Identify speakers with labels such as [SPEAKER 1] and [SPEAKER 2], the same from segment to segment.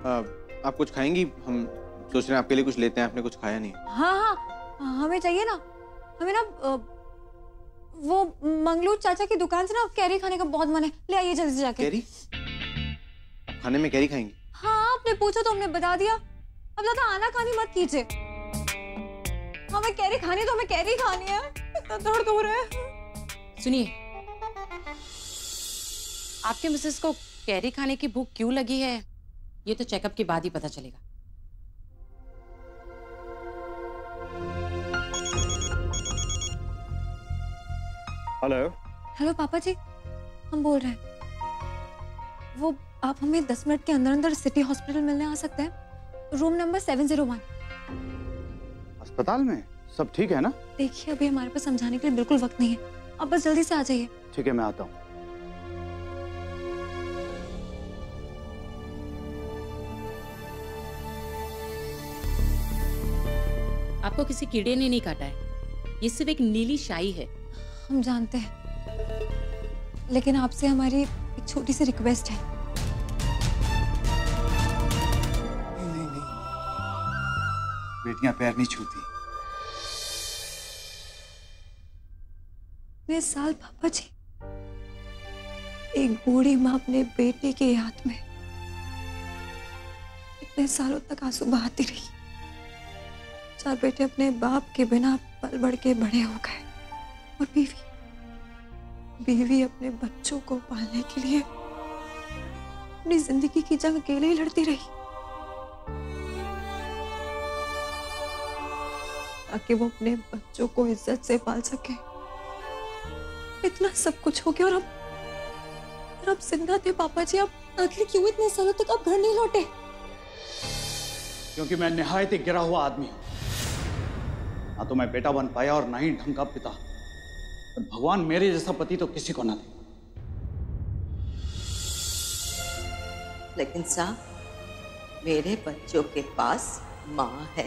[SPEAKER 1] आप कुछ खाएंगी? हम सोच रहे हैं आपके लिए कुछ लेते हैं, आपने कुछ खाया नहीं।
[SPEAKER 2] हाँ हाँ, हमें चाहिए ना, हमें ना वो मंगलू चाचा की दुकान से ना कैरी खाने का बहुत मन है। ले आइए जल्दी से जाके।
[SPEAKER 1] कैरी? खाने में कैरी खाएंगी?
[SPEAKER 2] हाँ, आपने पूछा तो हमने बता दिया। अब ज्यादा आनाकानी मत कीजिए। हमें कैरी खानी तो हमें कैरी खानी है। इतना दर्द हो रहा है।
[SPEAKER 3] सुनिए, आपके मिसेस को कैरी खाने की भूख क्यों लगी है ये तो चेकअप के बाद ही पता चलेगा।
[SPEAKER 4] हेलो।
[SPEAKER 2] हेलो पापा जी, हम बोल रहे हैं। वो आप हमें 10 मिनट के अंदर अंदर सिटी हॉस्पिटल मिलने आ सकते हैं? Room number 701।
[SPEAKER 4] अस्पताल में सब ठीक है ना?
[SPEAKER 2] देखिए, अभी हमारे पास समझाने के लिए बिल्कुल वक्त नहीं है। आप बस जल्दी से आ जाइए।
[SPEAKER 4] ठीक है, मैं आता हूँ।
[SPEAKER 3] आपको किसी कीड़े ने नहीं काटा है, ये सिर्फ एक नीली शाई है।
[SPEAKER 2] हम जानते हैं, लेकिन आपसे हमारी एक छोटी सी रिक्वेस्ट है।
[SPEAKER 4] नहीं, बेटियां पैर नहीं छूती।
[SPEAKER 2] इतने साल पापा जी, एक बूढ़ी माँ अपने बेटे की याद में इतने सालों तक आंसू बहाती रही। 4 बेटे अपने बाप के बिना पल बढ़ के बड़े हो गए, और बीवी अपने बच्चों को पालने के लिए अपनी जिंदगी की जंग अकेले ही लड़ती रही, ताकि वो अपने बच्चों को इज्जत से पाल सके। इतना सब कुछ हो गया और अब जिंदा थे पापा जी। अब आखिर क्यों इतने सालों तक आप घर नहीं लौटे?
[SPEAKER 4] क्योंकि मैं निहायत ही गिरा हुआ आदमी हूं। ना तो मैं बेटा बन पाया और ना ही ढंग का पिता। और भगवान मेरे जैसा पति तो किसी को ना दे।
[SPEAKER 5] लेकिन साहब, मेरे बच्चों के पास माँ है,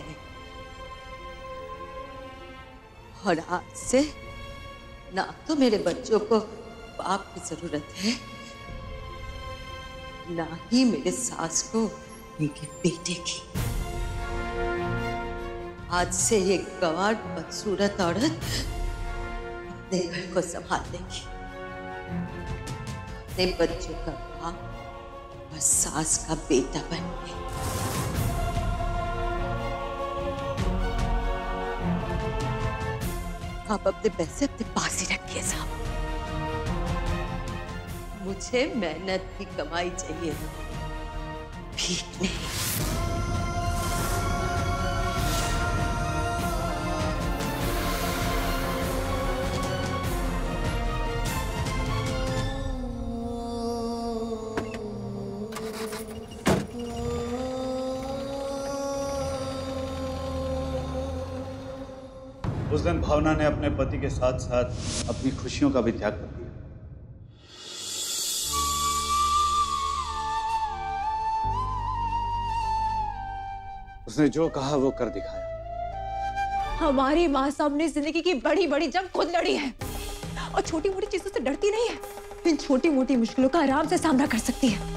[SPEAKER 5] और आज से ना तो मेरे बच्चों को बाप की जरूरत है, ना ही मेरे सास को उनके बेटे की। आज से ये गंवार बदसूरत औरत अपने घर को संभाल लेगी, अपने बच्चों का बाप और सास का बेटा बन के। आप अपने पैसे अपने पास ही रखिए साहब। मुझे मेहनत की कमाई चाहिए, भीख नहीं।
[SPEAKER 4] उस दिन भावना ने अपने पति के साथ साथ अपनी खुशियों का भी त्याग कर दिया। उसने जो कहा वो कर दिखाया।
[SPEAKER 2] हमारी माँ साहब ने जिंदगी की बड़ी बड़ी जंग खुद लड़ी है, और छोटी मोटी चीजों से डरती नहीं है। इन छोटी मोटी मुश्किलों का आराम से सामना कर सकती है।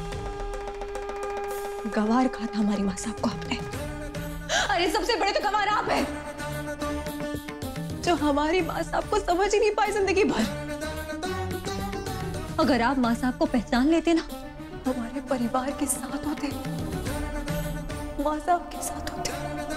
[SPEAKER 2] गंवार कहा था हमारी माँ साहब को आपने। अरे सबसे बड़े तो गंवार आप हैं, जो हमारी माँ साहब को समझ ही नहीं पाए जिंदगी भर। अगर आप माँ साहब को पहचान लेते ना, हमारे परिवार के साथ होते, माँ साहब के साथ होते।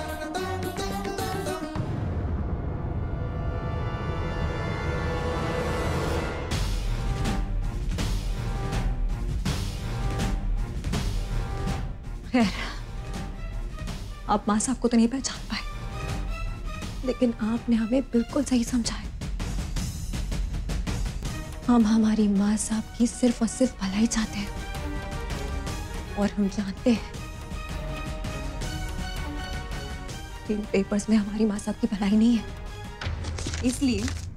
[SPEAKER 2] खैर, आप माँ साहब को तो नहीं पहचान पाए, लेकिन आपने हमें बिल्कुल सही समझाया। हम हमारी माँ साहब की सिर्फ और सिर्फ भलाई चाहते हैं, और हम जानते हैं कि इन पेपर्स में हमारी माँ साहब की भलाई नहीं है। इसलिए